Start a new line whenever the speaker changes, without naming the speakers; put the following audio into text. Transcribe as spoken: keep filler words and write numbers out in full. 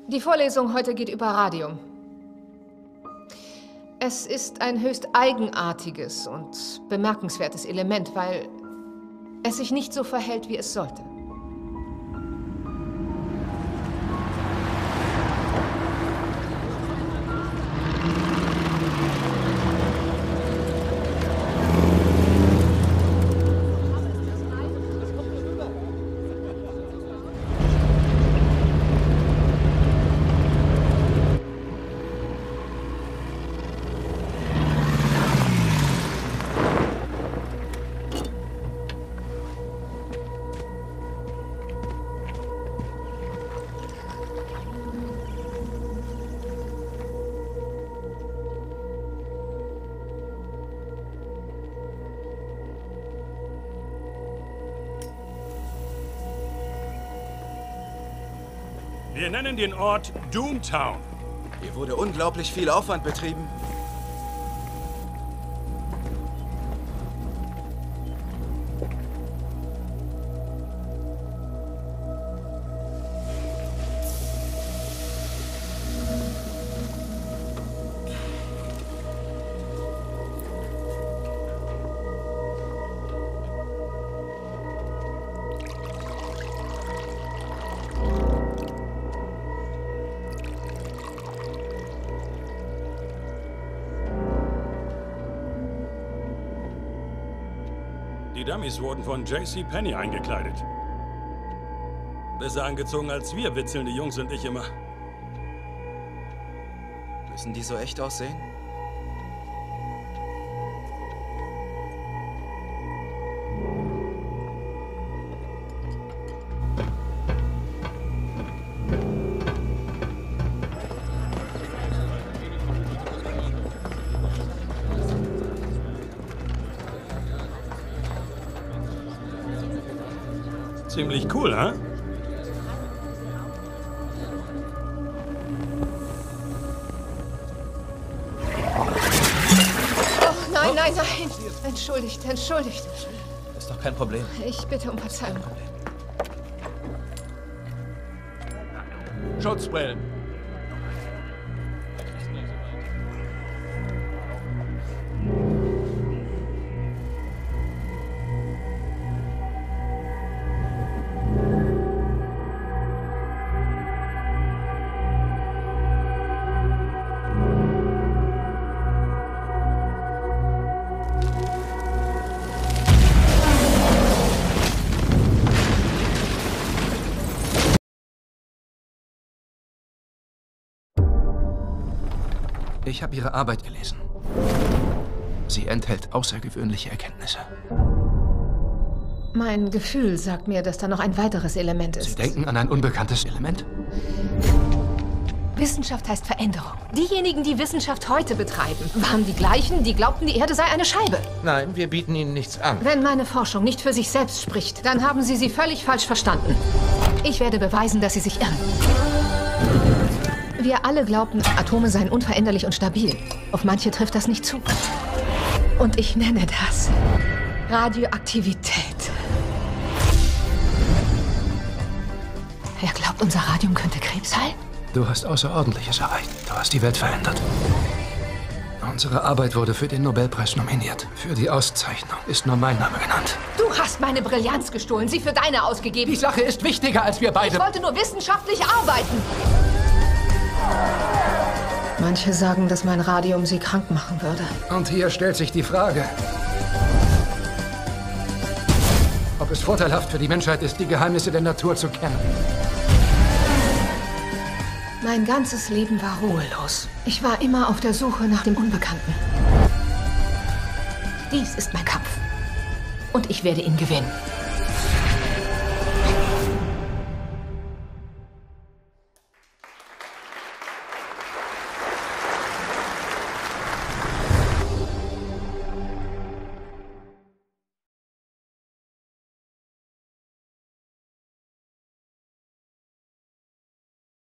Die Vorlesung heute geht über Radium. Es ist ein höchst eigenartiges und bemerkenswertes Element, weil es sich nicht so verhält, wie es sollte.
Wir nennen den Ort Doomtown.
Hier wurde unglaublich viel Aufwand betrieben.
Die Dummies wurden von J C Penney eingekleidet. Besser angezogen als wir, witzeln die Jungs und ich immer.
Müssen die so echt aussehen?
Ziemlich cool, hä?
Oh, nein, nein, nein. Entschuldigt, entschuldigt.
Ist doch kein Problem.
Ich bitte um Verzeihung.
Schutzbrillen.
Ich habe Ihre Arbeit gelesen. Sie enthält außergewöhnliche Erkenntnisse.
Mein Gefühl sagt mir, dass da noch ein weiteres Element ist.
Sie denken an ein unbekanntes Element?
Wissenschaft heißt Veränderung. Diejenigen, die Wissenschaft heute betreiben, waren die gleichen, die glaubten, die Erde sei eine Scheibe.
Nein, wir bieten Ihnen nichts an.
Wenn meine Forschung nicht für sich selbst spricht, dann haben Sie sie völlig falsch verstanden. Ich werde beweisen, dass Sie sich irren. Wir alle glaubten, Atome seien unveränderlich und stabil. Auf manche trifft das nicht zu. Und ich nenne das Radioaktivität. Wer glaubt, unser Radium könnte Krebs heilen?
Du hast Außerordentliches erreicht. Du hast die Welt verändert. Unsere Arbeit wurde für den Nobelpreis nominiert. Für die Auszeichnung ist nur mein Name genannt.
Du hast meine Brillanz gestohlen, sie für deine ausgegeben.
Die Sache ist wichtiger als wir beide.
Ich wollte nur wissenschaftlich arbeiten. Manche sagen, dass mein Radium sie krank machen würde.
Und hier stellt sich die Frage, ob es vorteilhaft für die Menschheit ist, die Geheimnisse der Natur zu kennen.
Mein ganzes Leben war ruhelos. Ich war immer auf der Suche nach dem Unbekannten. Dies ist mein Kampf. Und ich werde ihn gewinnen.